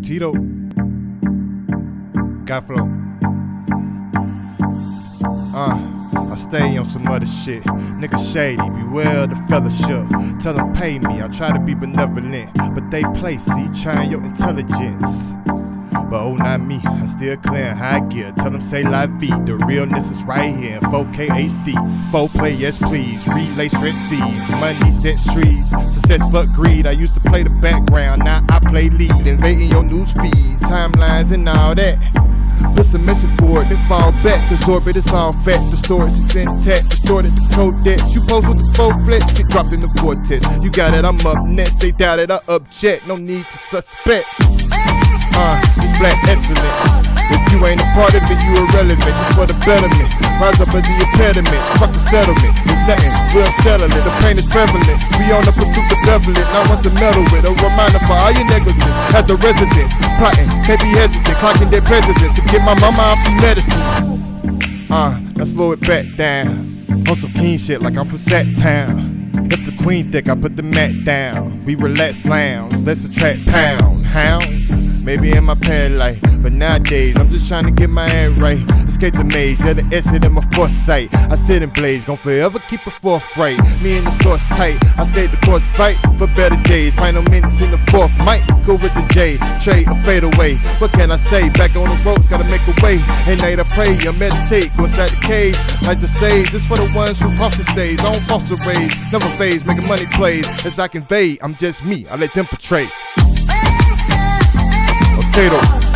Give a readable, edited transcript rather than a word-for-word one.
Tito, got flow. I stay on some other shit. Nigga shady, beware the fellowship. Tell them pay me, I try to be benevolent, but they play, see, trying your intelligence. But oh, not me, I still clear high gear. Tell them say la vie, the realness is right here in 4K HD. 4Play, yes please, relay stretch C's. Money sets trees, success fuck greed. I used to play the background, now I play lead. Invading your news feeds, timelines and all that. Put some message for it, then fall back. Cause orbit is all fat, the storage is intact. Distorted the code debts, you pose with the full flex, get dropped in the vortex. You got it, I'm up next, they doubt it, I object. No need to suspect. It's black excellence. If you ain't a part of it, you irrelevant. It's for the betterment. Rise up as the impediment. Fuck the settlement. It's nothing, we'll settle it. The pain is prevalent. We on the pursuit of benevolent. Not once to meddle with. A reminder for all your negligence. At the residence, plotting, can't be hesitant. Clocking their presidents to get my mama off the medicines. Now slow it back down. On some king shit like I'm from Sack Town. If the queen thick, I put the mat down. We relax lounge, let's attract pound. Hound? Maybe in my past life, but nowadays I'm just trying to get my head right. Escape the maze, yeah, the exit in my foresight. I sit and blaze, gon' forever keep it forthright. Me and the source tight, I stayed the course fight for better days. Final minutes in the fourth, might go with the J. Trade or fade away, what can I say? Back on the ropes, gotta make a way. At night I pray, I meditate, go inside the cave. Like the sage, this for the ones who cross the stage. I don't false raise, never phase, making money plays. As I convey, I'm just me, I let them portray. Potato.